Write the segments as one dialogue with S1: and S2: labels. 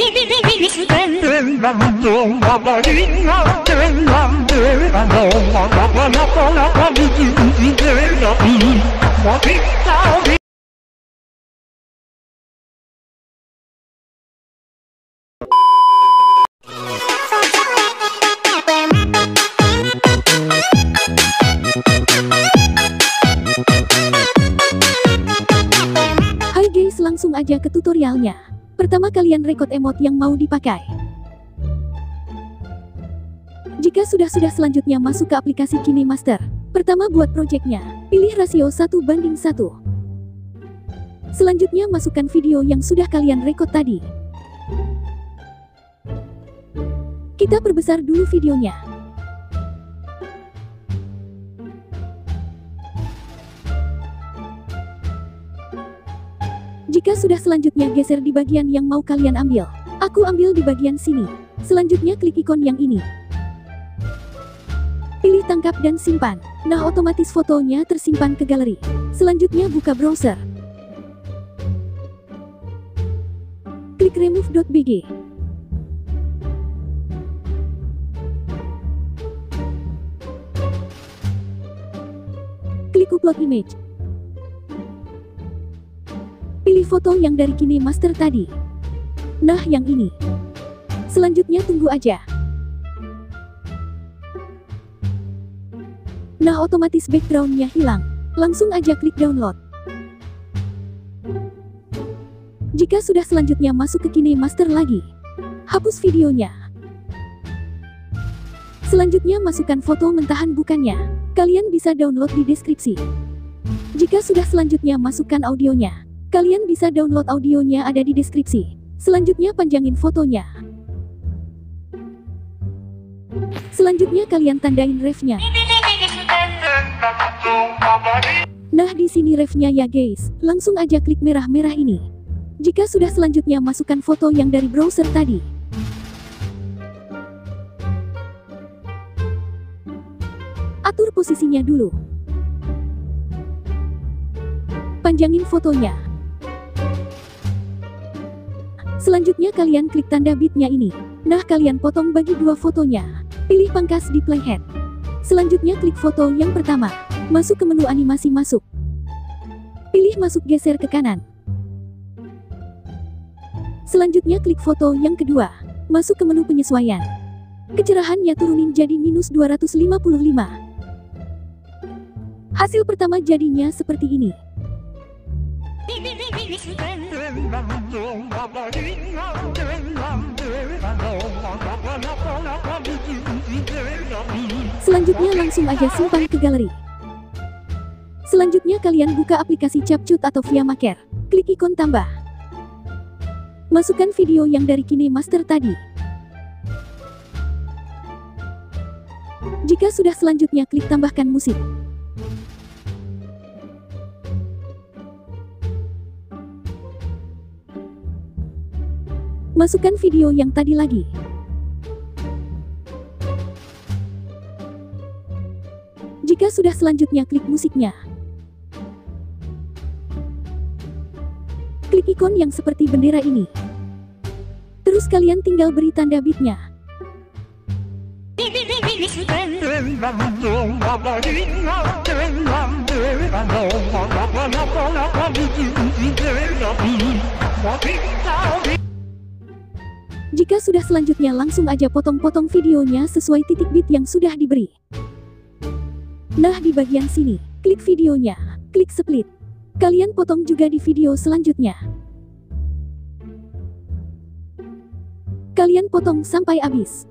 S1: Hai guys, langsung aja ke tutorialnya. Pertama kalian record emot yang mau dipakai. Jika sudah selanjutnya masuk ke aplikasi KineMaster. Pertama buat projectnya, pilih rasio 1:1. Selanjutnya masukkan video yang sudah kalian record tadi. Kita perbesar dulu videonya. Jika sudah selanjutnya geser di bagian yang mau kalian ambil. Aku ambil di bagian sini. Selanjutnya klik ikon yang ini. Pilih tangkap dan simpan. Nah, otomatis fotonya tersimpan ke galeri. Selanjutnya buka browser. Klik remove.bg. Klik upload image. Pilih foto yang dari KineMaster tadi. Nah, yang ini. Selanjutnya tunggu aja. Nah, otomatis backgroundnya hilang. Langsung aja klik download. Jika sudah selanjutnya masuk ke KineMaster lagi. Hapus videonya. Selanjutnya masukkan foto mentahan bukannya. Kalian bisa download di deskripsi. Jika sudah selanjutnya masukkan audionya. Kalian bisa download audionya ada di deskripsi. Selanjutnya panjangin fotonya. Selanjutnya kalian tandain ref-nya. Nah, di sini ref-nya ya guys. Langsung aja klik merah-merah ini. Jika sudah selanjutnya masukkan foto yang dari browser tadi. Atur posisinya dulu. Panjangin fotonya. Selanjutnya kalian klik tanda bitnya ini. Nah, kalian potong bagi dua fotonya. Pilih pangkas di playhead. Selanjutnya klik foto yang pertama. Masuk ke menu animasi masuk. Pilih masuk geser ke kanan. Selanjutnya klik foto yang kedua. Masuk ke menu penyesuaian. Kecerahannya turunin jadi -255. Hasil pertama jadinya seperti ini. Selanjutnya langsung aja simpan ke galeri. Selanjutnya kalian buka aplikasi CapCut atau ViaMaker. Klik ikon tambah. Masukkan video yang dari KineMaster tadi. Jika sudah selanjutnya klik tambahkan musik. Masukkan video yang tadi lagi. Jika sudah selanjutnya klik musiknya. Klik ikon yang seperti bendera ini. Terus kalian tinggal beri tanda bitnya. Jika sudah selanjutnya langsung aja potong-potong videonya sesuai titik bit yang sudah diberi. Nah, di bagian sini, klik videonya, klik split. Kalian potong juga di video selanjutnya. Kalian potong sampai habis.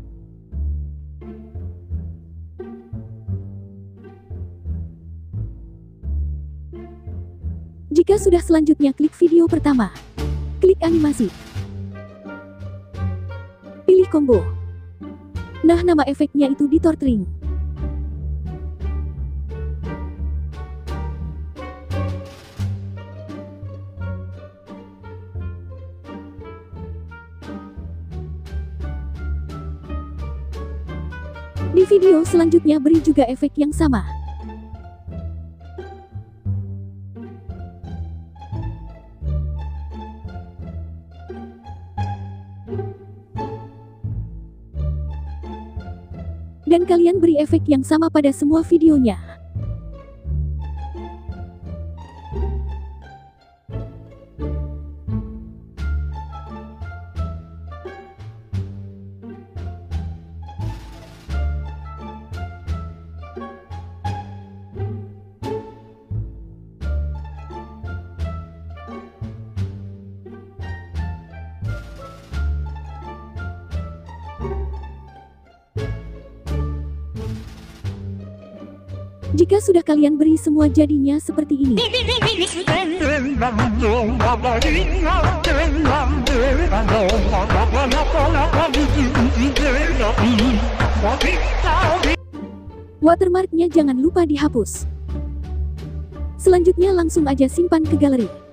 S1: Jika sudah selanjutnya klik video pertama. Klik animasi. Pilih combo. Nah, nama efeknya itu di tortring. Di video selanjutnya beri juga efek yang sama. Dan kalian beri efek yang sama pada semua videonya. Jika sudah kalian beri semua jadinya seperti ini. Watermarknya jangan lupa dihapus. Selanjutnya langsung aja simpan ke galeri.